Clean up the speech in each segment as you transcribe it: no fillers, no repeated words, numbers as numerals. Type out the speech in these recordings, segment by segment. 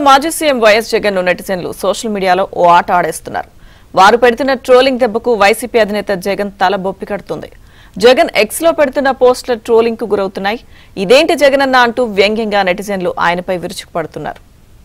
మాజీ CM YS Jagan నెటిజన్లు social మీడియాలో ఓ ఆట ఆడేస్తున్నారు. వారు పెడుతున్న ట్రోలింగ్ దెబ్బకు వైసీపీ అధినేత జగన్ తల బొప్పి కడుతుంది. జగన్ ఎక్స్ లో పెడుతున్న పోస్టుల ట్రోలింగ్ కు గురవుతున్నాయి. ఇదేంటి జగనన్న అంటూ వ్యంగ్యంగా నెటిజన్లు ఆయనపై విరుచుకుపడుతున్నారు.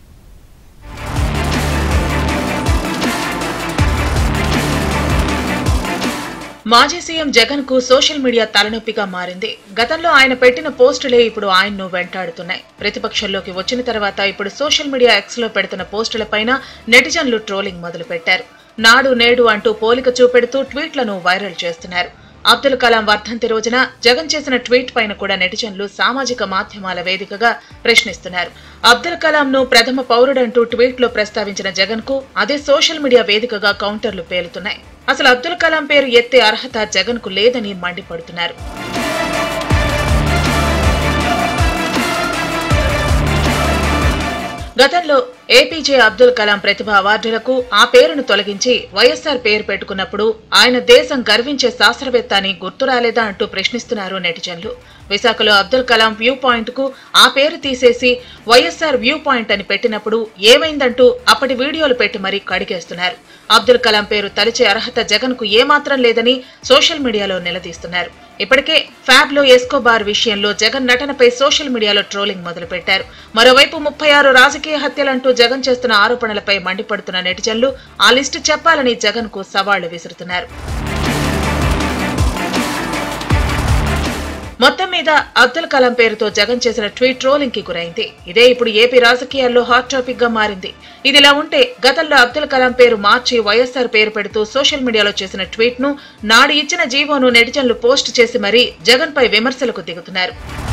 మాజీ సీఎం జగన్ కు సోషల్ మీడియా తలనొప్పిగా మారింది. గతంలో ఆయన పెట్టిన పోస్టులే ఇప్పుడు ఆయన్ను వెంటాడుతున్నాయి. ప్రతిపక్షంలోకి వచ్చిన తర్వాత ఇప్పుడు సోషల్ మీడియా ఎక్స్ లో పెడుతున్న పోస్టులపైన నెటిజన్లు ట్రోలింగ్ మొదలు పెట్టారు. నాడు నేడు అంటూ పోలిక చూపెడుతూ ట్వీట్లను వైరల్ చేస్తున్నారు. అబ్దుల్ కలాం వర్ధంతి రోజున జగన్ చేసిన ట్వీట్ పైన కూడా నెటిజన్లు సామాజిక మాధ్యమాల వేదికగా ప్రశ్నిస్తున్నారు. అబ్దుల్ కలాం ను ప్రథమ పౌరుడంటూ ట్వీట్ లో ప్రస్తావించిన జగన్ కు అదే సోషల్ మీడియా వేదికగా కౌంటర్లు పేలుతున్నాయి. అసలు అబ్దుల్ కలాం పేరు ఎత్తే అర్హత జగన్ కు లేదని మండిపడుతున్నారు. గతంలో ఏపీజే అబ్దుల్ కలాం ప్రతిభ అవార్డులకు ఆ పేరును తొలగించి వైఎస్ఆర్ పేరు పెట్టుకున్నప్పుడు ఆయన దేశం గర్వించే శాస్త్రవేత్త అని గుర్తు రాలేదా అంటూ ప్రశ్నిస్తున్నారు నెటిజన్లు. విశాఖలో అబ్దుల్ కలాం వ్యూ పాయింట్ కు ఆ పేరు తీసేసి వైఎస్ఆర్ వ్యూ పాయింట్ అని పెట్టినప్పుడు ఏమైందంటూ అప్పటి వీడియోలు పెట్టి మరీ కడిగేస్తున్నారు. అబ్దుల్ కలాం పేరు తలిచే అర్హత జగన్ కు ఏమాత్రం లేదని సోషల్ మీడియాలో నిలదీస్తున్నారు. ఇప్పటికే ఫ్యాబ్ లో ఎస్కోబార్ విషయంలో జగన్ నటనపై సోషల్ మీడియాలో ట్రోలింగ్ మొదలుపెట్టారు. మరోవైపు 36 రాజకీయ హత్యలంటూ జగన్ చేస్తున్న ఆరోపణలపై మండిపడుతున్న నెటిజన్లు ఆ లిస్టు చెప్పాలని జగన్ కు సవాళ్లు విసురుతున్నారు. మొత్తం మీద అబ్దుల్ కలాం పేరుతో జగన్ చేసిన ట్వీట్ ట్రోలింగ్ కి గురైంది. ఇదే ఇప్పుడు ఏపీ రాజకీయాల్లో హాట్ టాపిక్ గా మారింది. ఇదిలా ఉంటే గతంలో అబ్దుల్ కలాం పేరు మార్చి వైఎస్ఆర్ పేరు పెడుతూ సోషల్ మీడియాలో చేసిన ట్వీట్ ను నాడు ఇచ్చిన జీవోను నెటిజన్లు పోస్ట్ చేసి మరీ జగన్ పై విమర్శలకు దిగుతున్నారు.